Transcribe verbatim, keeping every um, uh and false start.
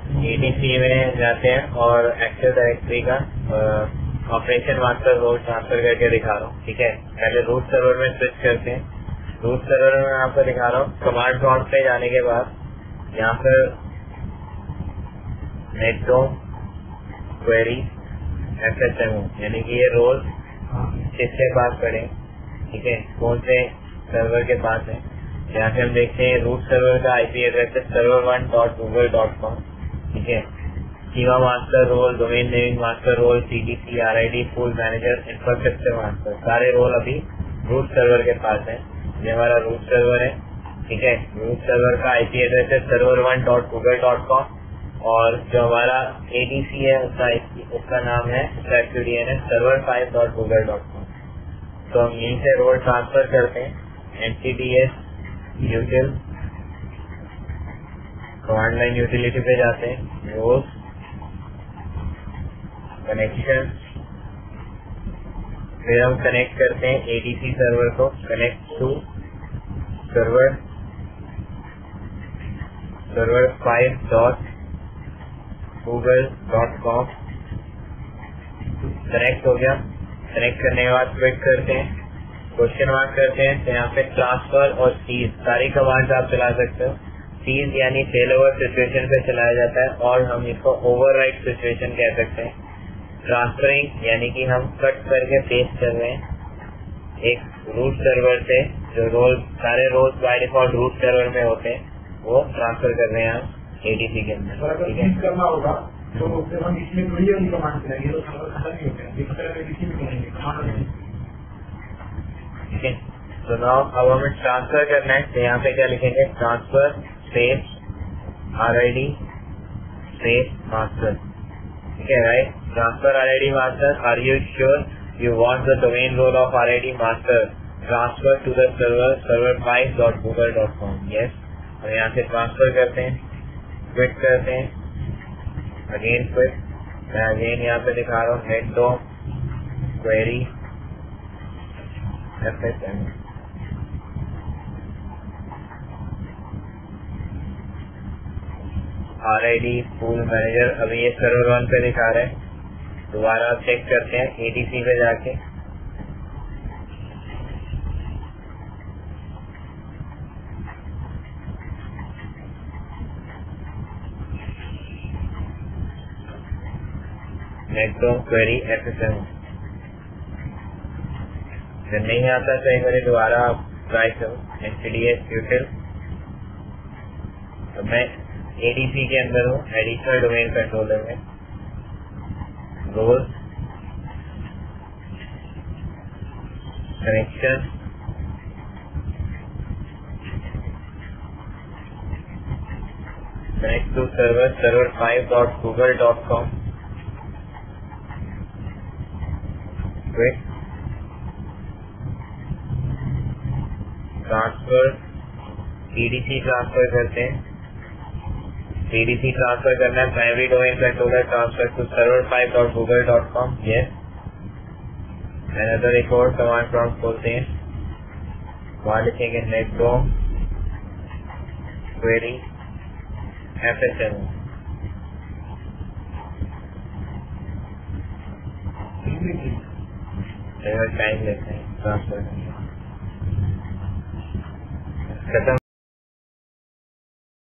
ADC में जाते हैं और एक्टिव डायरेक्टरी का ऑपरेशन मास्टर रोल ट्रांसफर करके दिखा रहा हूँ। ठीक है, पहले रूट सर्वर में स्विच करते हैं। रूट सर्वर में मैं आपको दिखा रहा हूँ। कमांड प्रॉम्प्ट पे जाने के बाद यहाँ पर नेटो क्वेरी एफएसएमओ यानी कि ये रोल किसके पास पड़े, ठीक है, कौन से सर्वर के पास है। यहाँ से हम देखते हैं रूट सर्वर का आईपी एड्रेस है server one dot Google dot com. ठीक है, schema master role, domain naming master role, CDC, RID, full manager, infrastructure master, सारे रोल अभी रूट सर्वर के पास है। ये हमारा रूट सर्वर है। ठीक है, रूट सर्वर का आईपी एड्रेस है server one dot Google dot com और जो हमारा एडीसी है उसका उसका नाम है server five dot Google dot com. तो हम यहीं से रोल ट्रांसफर करते हैं। NTDS util command line utility पे जाते हैं, रोज कनेक्शन, फिर हम कनेक्ट करते हैं एडीसी सर्वर को, connect to server server five dot Google dot com. Connect हो गया। कनेक्ट करने के बाद क्लिक करते हैं, क्वेश्चन मार्क करते हैं, तो यहाँ पे ट्रांसफर और सीज सारी कमांड्स आप चला सकते हो। सीज यानी फेल ओवर सिचुएशन पे चलाया जाता है और हम इसको ओवरराइट सिचुएशन कह सकते हैं। ट्रांसफरिंग यानी कि हम कट करके पेस्ट कर रहे हैं एक रूट सर्वर से, जो रोल सारे roles by default root server में होते हैं वो ट्रांसफर कर रहे हैं हम एडीसी के अंदर। ठीक है, करना होगा तो हम इसमें थोड़ी वाली कमांड करेंगे तो खत्म नहीं होता है। ठीक है, तो नाउ अब हमें ट्रांसफर करना है, तो यहाँ पे क्या लिखेंगे, transfer space RID space master. ठीक है, right, transfer RID master. Are you sure you want the domain role of RID master transfer to the server server five dot Google dot com. Yes, और यहाँ से transfer करते हैं, quit करते हैं, again quit. मैं अगेन यहाँ पे दिखा रहा हूँ netdom query FSMO. RID full manager अभी ये सर्वर वन पे दिखा रहे हैं। दोबारा चेक करते हैं एडीसी पे जाके, नेटो क्वेरी एफएसएम। जब नहीं आता तो एक बार दोबारा आप ट्राई करो एनटीटीएस यूटिल। तो मैं एडीसी के अंदर हूँ, एडिशनल डोमेन कंट्रोलर में, role connection connect to server server five dot Google dot com. Transfer EDC transfer करते हैं। ईडीसी ट्रांसफर करना है primary domain controller transfer to server five dot Google dot com. Yes, another एक और command prompt खोलते हैं, वहां लिखेंगे नेटो क्वेरी एफएसएम। टाइम लेते हैं ट्रांसफर करने खत्म।